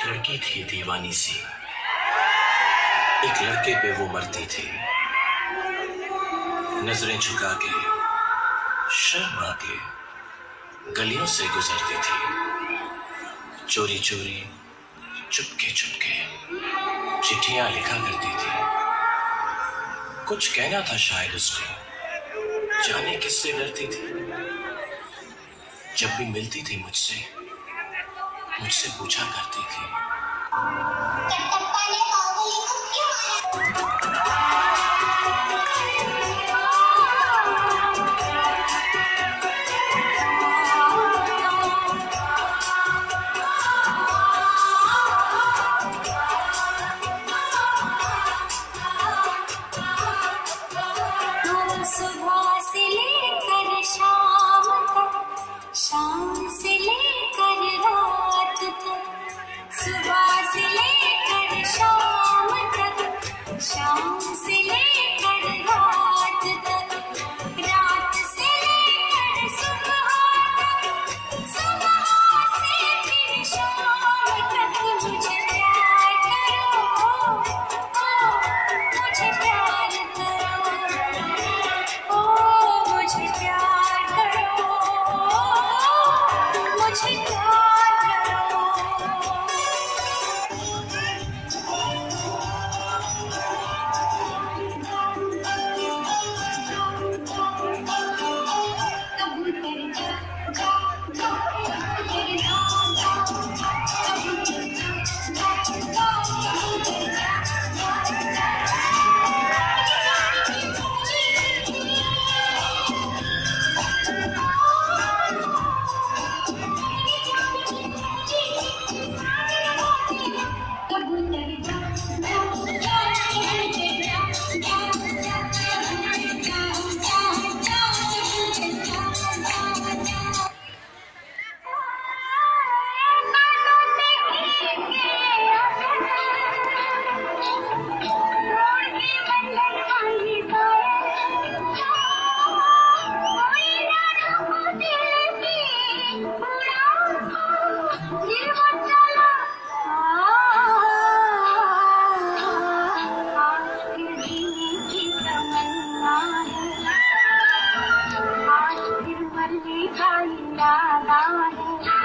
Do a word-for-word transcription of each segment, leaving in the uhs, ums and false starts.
लड़की थी दीवानी सी, एक लड़के पे वो मरती थी। नजरें झुका के शर्मा के गलियों से गुजरती थी। चोरी चोरी चुपके चुपके चिट्ठियां लिखा करती थी। कुछ कहना था शायद उसको, जाने किससे डरती थी। जब भी मिलती थी मुझसे मुझसे पूछा करती थी, सुबह से लेकर शाम तक, शाम से लेकर रात तक, सुबह से लेकर शाम तक, शाम से लेकर रात तक, रात से लेकर सुबह तक, सुबह से फिर शाम तक। मुझे प्यार करो, ओ मुझे प्यार करो, ओ मुझे प्यार करो, मुझे प्यार करो। कबूतर जा जा जा, कबूतर जा जा जा, कबूतर जा जा जा, कबूतर जा जा जा। कबूतर जा जा जा, कबूतर जा जा जा, कबूतर जा जा जा, कबूतर जा जा जा। कानों में भीगे रोटी बल्ले खाई पाए, कोई रात को दिल की उड़ा, दिल को चला आज फिर जीने की तमन्ना है, आज फिर मरने का इरादा है।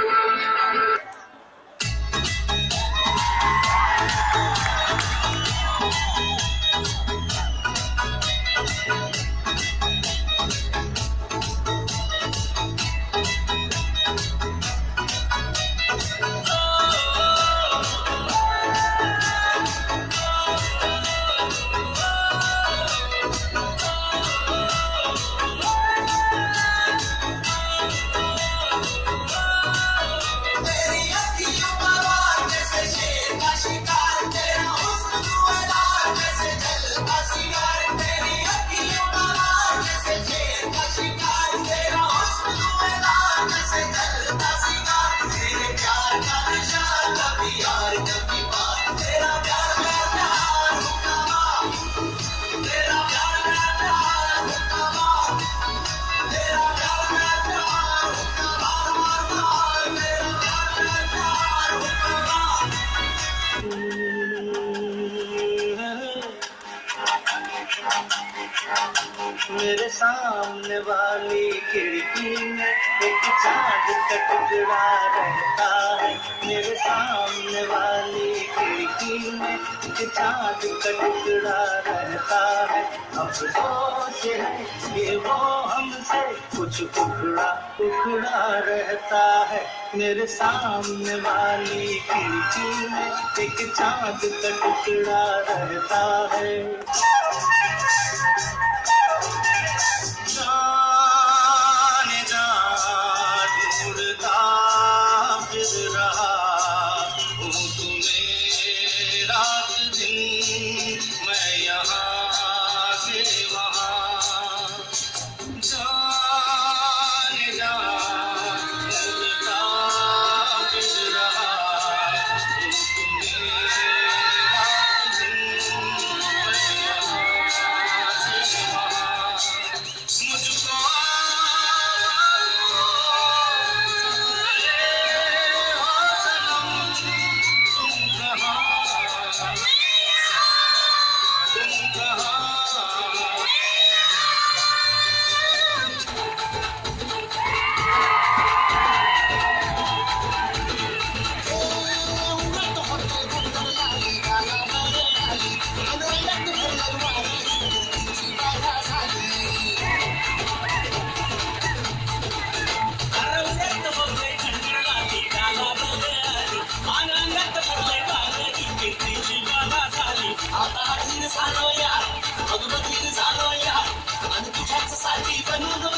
मेरे सामने वाली खिड़की में एक चांद का टुकड़ा रहता है। मेरे सामने वाली खिड़की में एक चांद का टुकड़ा रहता है। अफसोस है कि वो हमसे कुछ उखड़ा उखड़ा रहता है। मेरे सामने वाली खिड़की में एक चांद का टुकड़ा रहता है। जाने जा ढूंढता फिर रहा हूँ तुम्हें रात दिन, मैं यहाँ से वहाँ। जाने जा ढूंढता फिर रहा हूँ तुम्हें रात दिन, मैं यहाँ कहीं